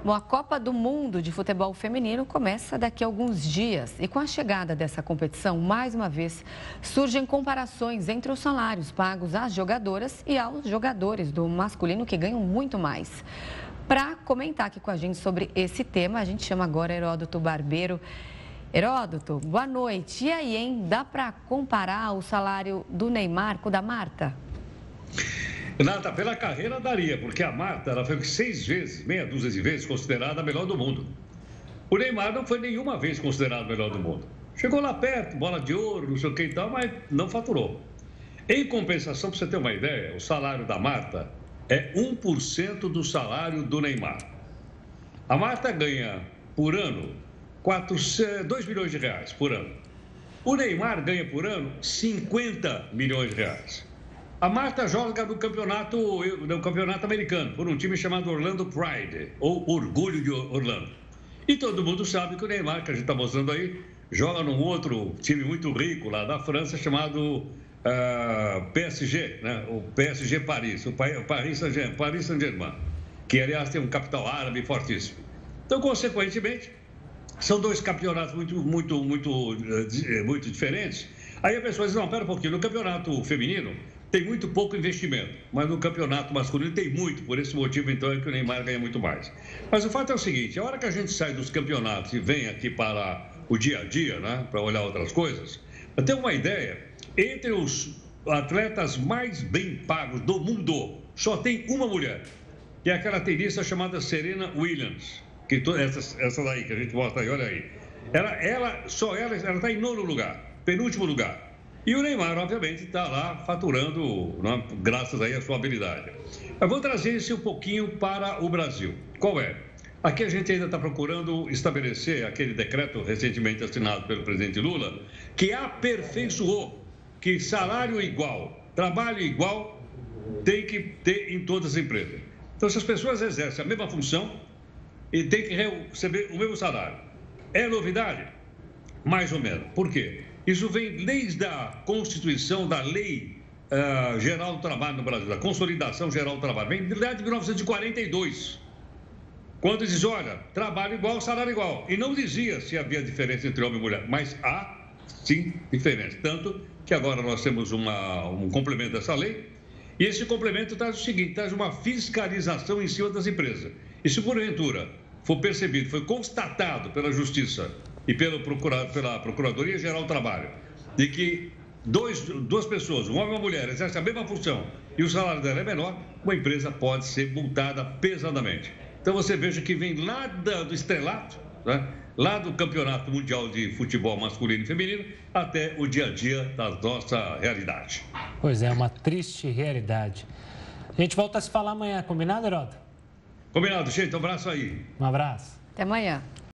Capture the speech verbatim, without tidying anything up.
Bom, a Copa do Mundo de Futebol Feminino começa daqui a alguns dias. E com a chegada dessa competição, mais uma vez, surgem comparações entre os salários pagos às jogadoras e aos jogadores do masculino, que ganham muito mais. Para comentar aqui com a gente sobre esse tema, a gente chama agora Heródoto Barbeiro. Heródoto, boa noite. E aí, hein? Dá para comparar o salário do Neymar com o da Marta? Renata, pela carreira daria, porque a Marta ela foi seis vezes, meia dúzia de vezes, considerada a melhor do mundo. O Neymar não foi nenhuma vez considerado a melhor do mundo. Chegou lá perto, bola de ouro, não sei o que e tal, mas não faturou. Em compensação, para você ter uma ideia, o salário da Marta é um por cento do salário do Neymar. A Marta ganha, por ano, dois milhões de reais por ano. O Neymar ganha, por ano, cinquenta milhões de reais. A Marta joga no campeonato, no campeonato americano, por um time chamado Orlando Pride, ou Orgulho de Orlando. E todo mundo sabe que o Neymar, que a gente está mostrando aí, joga num outro time muito rico lá da França, chamado uh, P S G, né? O P S G Paris, o Paris Saint-Germain, Paris Saint-Germain, que, aliás, tem um capital árabe fortíssimo. Então, consequentemente, são dois campeonatos muito, muito, muito, muito diferentes. Aí a pessoa diz, não, pera um pouquinho, no campeonato feminino tem muito pouco investimento, mas no campeonato masculino tem muito, por esse motivo, então, é que o Neymar ganha muito mais. Mas o fato é o seguinte, a hora que a gente sai dos campeonatos e vem aqui para o dia a dia, né, para olhar outras coisas, para ter uma ideia, entre os atletas mais bem pagos do mundo, só tem uma mulher, que é aquela tenista chamada Serena Williams, que to, essa, essa daí que a gente mostra aí, olha aí. Ela, ela, só ela, ela está em nono lugar, penúltimo lugar. E o Neymar, obviamente, está lá faturando, né, graças aí à sua habilidade. Mas vou trazer isso um pouquinho para o Brasil. Qual é? Aqui a gente ainda está procurando estabelecer aquele decreto recentemente assinado pelo presidente Lula, que aperfeiçoou que salário igual, trabalho igual, tem que ter em todas as empresas. Então, se as pessoas exercem a mesma função e têm que receber o mesmo salário, é novidade? Mais ou menos. Por quê? Isso vem desde a constituição da Lei uh, Geral do Trabalho no Brasil, da Consolidação Geral do Trabalho. Vem lá de mil novecentos e quarenta e dois, quando diz, olha, trabalho igual, salário igual. E não dizia se havia diferença entre homem e mulher, mas há, sim, diferença. Tanto que agora nós temos uma, um complemento dessa lei, e esse complemento traz o seguinte, traz uma fiscalização em cima das empresas. E se porventura for percebido, foi constatado pela Justiça e pelo procura, pela Procuradoria-Geral do Trabalho, de que dois, duas pessoas, um homem e uma mulher, exercem a mesma função e o salário dela é menor, uma empresa pode ser multada pesadamente. Então você veja que vem lá da, do estrelato, né? Lá do Campeonato Mundial de Futebol Masculino e Feminino, até o dia a dia da nossa realidade. Pois é, uma triste realidade. A gente volta a se falar amanhã, combinado, Heródoto? Combinado, gente. Um abraço aí. Um abraço. Até amanhã.